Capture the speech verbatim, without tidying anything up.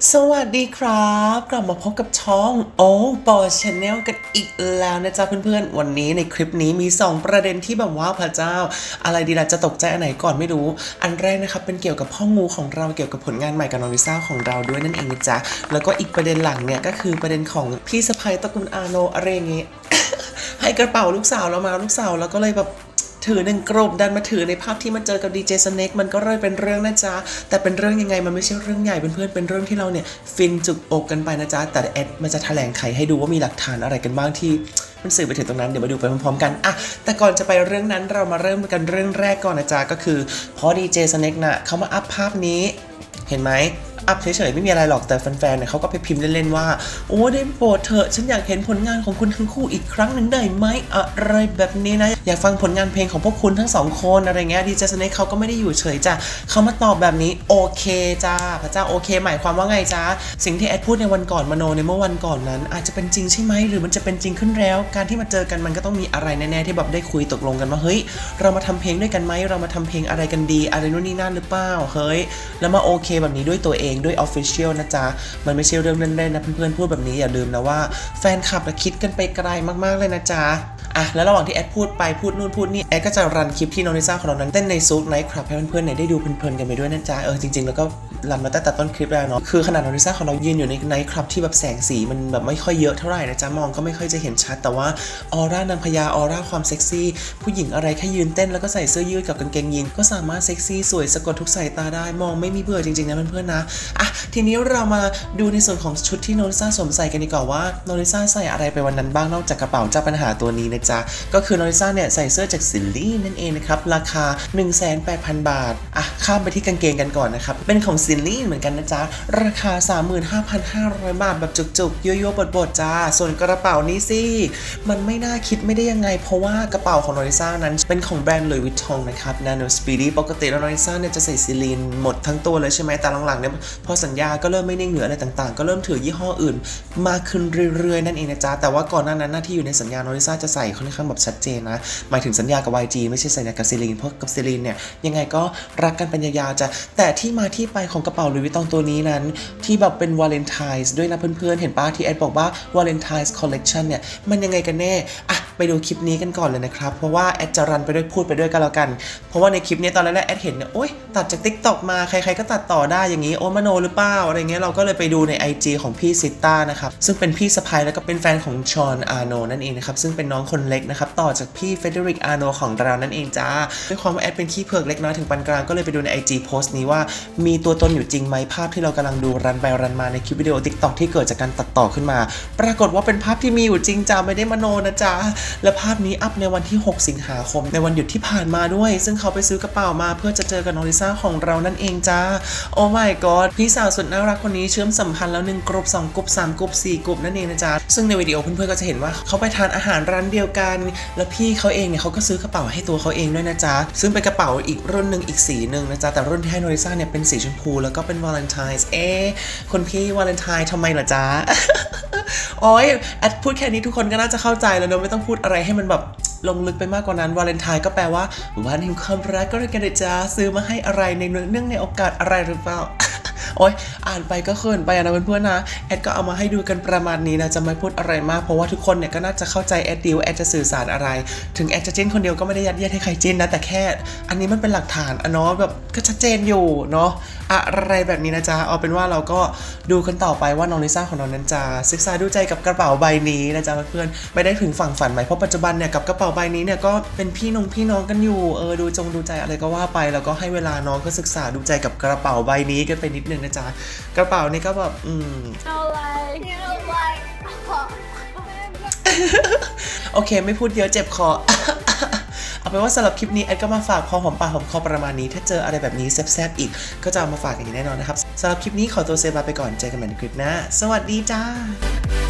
สวัสดีครับกลับมาพบกับช่องโอ้ปอชาแนลกันอีกแล้วนะจ๊ะเพื่อนๆวันนี้ในคลิปนี้มีสองประเด็นที่แบบว่าพระเจ้าอะไรดีล่ะจะตกใจอันไหนก่อนไม่รู้อันแรกนะครับเป็นเกี่ยวกับพ่องูของเราเกี่ยวกับผลงานใหม่กับน้องลิซ่าของเราด้วยนั่นเองนะจ๊ะแล้วก็อีกประเด็นหลังเนี่ยก็คือประเด็นของพี่สะใภ้ตระกูลอาโนอะไรอย่างงี้ ให้กระเป๋าลูกสาวเรามาลูกสาวแล้วก็เลยแบบถือหนึ่งกลุ่มดันมาถือในภาพที่มาเจอกับดีเจสเน็กมันก็เลยเป็นเรื่องนะจ๊ะแต่เป็นเรื่องยังไงมันไม่ใช่เรื่องใหญ่เพื่อนๆเป็นเรื่องที่เราเนี่ยฟินจุกอกกันไปนะจ๊ะแต่แอดมันจะแถลงไขให้ดูว่ามีหลักฐานอะไรกันบ้างที่มันสื่อไปถึงตรงนั้นเดี๋ยวมาดูไปพร้อมๆกันอะแต่ก่อนจะไปเรื่องนั้นเรามาเริ่มกันเรื่องแรกก่อนนะจ๊ะก็คือพอดีเจสเน็กน่ะเขามาอัพภาพนี้เห็นไหมอัพเฉยๆไม่มีอะไรหรอกแต่แฟนๆเนี่ยเขาก็ไปพิมพ์เล่นๆว่าโอ้ได้โปรดเถอะฉันอยากเห็นผลงานของคุณทั้งคู่อีกครั้งหนึ่งได้ไหมอะไรแบบนี้นะอยากฟังผลงานเพลงของพวกคุณทั้งสองคนอะไรเงี้ยดีเจสเน็กเขาก็ไม่ได้อยู่เฉยจ้ะเขามาตอบแบบนี้โอเคจ้าพระเจ้าโอเคหมายความว่าไงจ้าสิ่งที่แอดพูดในวันก่อนมโนในเมื่อวันก่อนนั้นอาจจะเป็นจริงใช่ไหมหรือมันจะเป็นจริงขึ้นแล้วการที่มาเจอกันมันก็ต้องมีอะไรแน่ๆที่แบบได้คุยตกลงกันว่าเฮ้ยเรามาทำเพลงด้วยกันไหมเรามาทำเพลงอะไรกันดีอะไรนู่นนี่นั่นหรือเปล่าเฮ้ยแล้วมาโอเคแบบนี้ด้วยตัวเองด้วย Official นะจ๊ะมันไม่ใช่เรื่องเล่นๆนะเพื่อนๆพูดแบบนี้อย่าลืมนะว่าแฟนคลับและคิดกันไปไกลมากๆเลยนะจ๊ะอ่ะแล้วระหว่างที่แอดพูดไปพูดนู่นพูดนี่แอดก็จะรันคลิปที่น้องลิซ่าของเรานั้นเต้นในซูทไนท์คลับให้เพื่อนๆเนี่ยได้ดูเพลินๆกันไปด้วยนะจ๊ะเออจริงๆแล้วก็รันมาตั้งแต่ต้นคลิปแล้วเนาะคือขนาดน้องลิซ่าของเรายืนอยู่ในไนท์คลับที่แบบแสงสีมันแบบไม่ค่อยเยอะเท่าไหร่นะจ๊ะมองก็ไม่ค่อยจะเห็นชัดแต่ว่าออร่านางพญาออร่าความเซ็กซี่ผู้หญิงอะไรแค่ยืนเต้นแล้วก็ใส่เสื้อยืดกับกางเกงยีนก็สามารถเซ็กซี่สวยสะกดทุกสายตาได้มองไม่มีเบื่อจริงๆนะเพื่อนๆนะอ่ะทีนี้เรามาดูในส่วนของชุดที่น้องลิซ่าสวมใส่กันดีกว่าว่าน้องลิซ่าใส่อะไรไปวันนั้นบ้างนอกจากกระเป๋าเจ้าปัญหาตัวนี้นะจ๊ะก็คือน้องลิซ่าเนี่ยใส่เสื้อจากซิลลี่นั่นเองนะครับราคา หนึ่งแสนแปดพัน บาทอ่ะข้ามไปที่กางเกงกันก่อนนะครับเป็นของซิลลี่เหมือนกันนะจ๊ะราคา สามหมื่นห้าพันห้าร้อย บาทแบบจุกๆยั่วๆบดๆจ้าส่วนกระเป๋านี้สิมันไม่น่าคิดไม่ได้ยังไงเพราะว่ากระเป๋าของน้องลิซ่านั้นเป็นของแบรนด์หลุยส์วิตตองนะครับ Nano Speedy ปกติแล้วน้องลิซ่าเนี่ยจะใส่ซิลีนหมดทั้งตัวเลยใช่ไหมแต่หลังๆเนี่ยพอสัญญาก็เริ่มไม่นิ่งเหลืออะไรต่างๆก็เริ่มถือยี่ห้ออื่นมากขึ้นเรื่อยๆนั่นเองนะจ๊ะแต่ว่าก่อนหน้านั้นหน้าที่อยู่ในสัญญาน้องลิซ่าจะใส่ค่อนข้างแบบชัดเจนนะหมายถึงสัญญากับ วาย จี ไม่ใช่สัญญากับซิลีนเพราะกับซิลีนเนี่ยยังไงก็รักกันเป็นยาวๆจ้ะแต่ที่มาที่ไปของกระเป๋าหลุยส์วิตตองตัวนี้นั้นที่แบบเป็นวาเลนไทน์ด้วยนะเพื่อนๆเห็นป้าที่แอดบอกว่าวาเลนไทน์คอลเลคชันเนี่ยมันยังไงกันแน่อะไปดูคลิปนี้กันก่อนเลยนะครับเพราะว่าแอดจะรันไปด้วยพูดไปด้วยกันแล้วกันเพราะว่าในคลิปนี้ตอนแรกแอดเห็นเนี่ยโอ๊ยตัดจาก ติ๊กต็อก มาใครๆก็ตัดต่อได้อย่างนี้โอ้มโนหรือเปล่าอะไรเงี้ยเราก็เลยไปดูใน ไอ จี ของพี่ซิต้านะครับซึ่งเป็นพี่สะใภ้แล้วก็เป็นแฟนของชอนอาโนนั่นเองนะครับซึ่งเป็นน้องคนเล็กนะครับต่อจากพี่เฟเดริกอาโนของเรานั่นเองจ้าด้วยความว่าแอดเป็นขี้เผือกเล็กน้อยถึงปานกลางก็เลยไปดูใน ไอ จี โพสต์นี้ว่ามีตัวตนอยู่จริงไหมภาพที่เรากำลังดูรันไปรันมาในคลิปวิดีโอ ติ๊กต็อก ที่เกิดจากการตัดต่อขึ้นมาปรากฏว่าเป็นภาพที่มีอยู่จริงจ้าไม่ได้มโนนะจ๊ะและภาพนี้อัพในวันที่หกสิงหาคมในวันหยุดที่ผ่านมาด้วยซึ่งเขาไปซื้อกระเป๋ามาเพื่อจะเจอกับน้องลิซ่าของเรานั่นเองจ้าโอ้ my god พี่สาวสุดน่ารักคนนี้เชื่อมสัมพันธ์แล้วหนึ่งกลุ่มสองกลุ่มสามกลุ่มสี่กลุ่มนั่นเองนะจ๊ะซึ่งในวิดีโอเพื่อนๆก็จะเห็นว่าเขาไปทานอาหารร้านเดียวกันแล้วพี่เขาเองเนี่ยเขาก็ซื้อกระเป๋าให้ตัวเขาเองด้วยนะจ๊ะซึ่งเป็นกระเป๋าอีกรุ่นหนึ่งอีกสีหนึ่งนะจ๊ะแต่รุ่นที่ให้น้องลิซ่าเนี่ยเป็นสีชมพูแล้วก็เป็นวาเลนไทน์เอ๊ะคนพี่วาเลนไทน์ทำไมล่ะจ๊ะ โอ้ยแอดพูดแค่นี้ทุกคนก็น่าจะเข้าใจแล้วเนอะไม่ต้องพูดอะไรให้มันแบบลงลึกไปมากกว่านั้นวาเลนไทน์ก็แปลว่าวันแห่งความรักก็เลยกันเลยจ้าซื้อมาให้อะไรในเนื่องในโอกาสอะไรหรือเปล่า โอ้ยอ่านไปก็เขินไปนะเพื่อนๆนะแอดก็เอามาให้ดูกันประมาณนี้นะจะไม่พูดอะไรมากเพราะว่าทุกคนเนี่ยก็น่าจะเข้าใจแอดดีว่าแอดจะสื่อสารอะไรถึงแอดจะจิ้นคนเดียวก็ไม่ได้ยัดเยียดให้ใครจิ้นนะแต่แค่อันนี้มันเป็นหลักฐานอะเนาะแบบก็ชัดเจนอยู่เนาะอะไรแบบนี้นะจ๊ะเอาเป็นว่าเราก็ดูกันต่อไปว่าน้องลิซ่าของเรานั้นจะศึกษาดูใจกับกระเป๋าใบนี้นะจ๊ะเพื่อนๆไม่ได้ถึงฝั่งฝันไหมเพราะปัจจุบันเนี่ยกับกระเป๋าใบนี้เนี่ยก็เป็นพี่น้องพี่น้องกันอยู่เออดูจงดูใจอะไรก็ว่าไปแล้วก็ให้เวลาน้องก็ศึกษาดูใจกับกระเป๋าใบนี้กันไปนิดนึงนะจ๊ะกระเป๋านี่ก็แบบอืมโอเคไม่พูดเยอะเจ็บคอ เอาเป็นว่าสำหรับคลิปนี้แอดก็มาฝากพอหอมปากหอมคอประมาณนี้ถ้าเจออะไรแบบนี้แซ่บๆอีกก็จะเอามาฝากกันอย่างแน่นอนนะครับสำหรับคลิปนี้ขอตัวเซฟลาไปก่อนเจอกันใหม่ในคลิปหน้าสวัสดีจ้า